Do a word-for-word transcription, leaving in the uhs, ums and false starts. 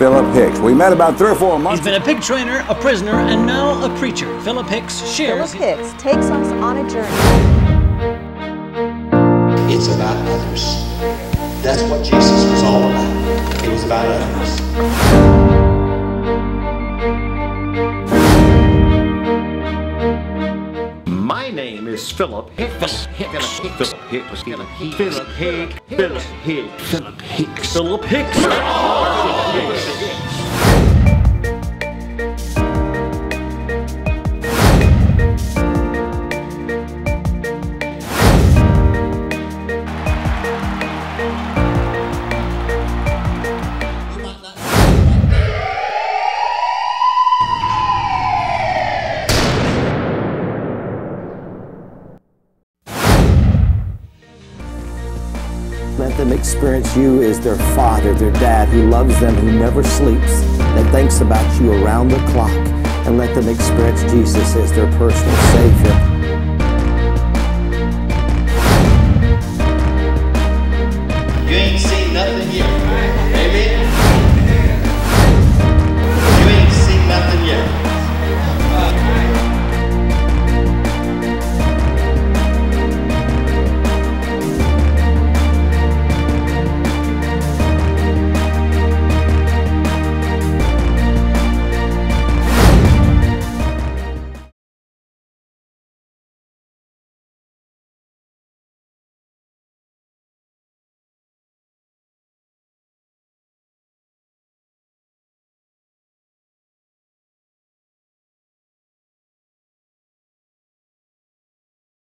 Philip Hicks. We met about three or four months ago. He's been a pig trainer, a prisoner, and now a preacher. Philip Hicks shares. Philip Hicks takes us on a journey. It's about others. That's what Jesus was all about. It was about others. My name is Philip Hicks. Philip Hicks. Philip Hicks. Philip Hicks. Philip Hicks. Philip Hicks. Philip Hicks. Let them experience you as their father, their dad, who loves them, who never sleeps, that thinks about you around the clock. And let them experience Jesus as their personal Savior.